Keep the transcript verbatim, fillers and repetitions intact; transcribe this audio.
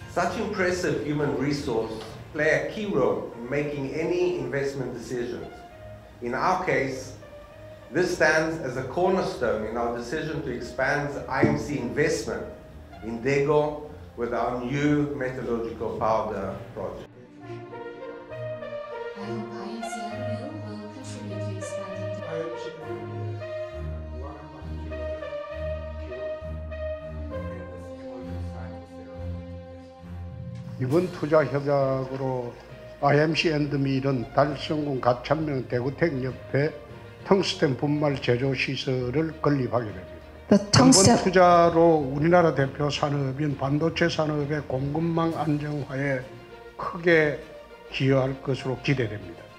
Such impressive human resource play a key role in making any investment decisions. In our case, this stands as a cornerstone in our decision to expand I M C investment in Daegu with our new metallurgical powder project. I hope IMC엔드밀 will contribute to expanding. 이번 투자협약으로 아이엠씨엔드밀은 달성군 가창면에 대구택 옆에 텅스텐 분말 제조시설을 건립하게 됩니다. 이번 투자로 우리나라 대표 산업인 반도체 산업의 공급망 안정화에 크게 기여할 것으로 기대됩니다.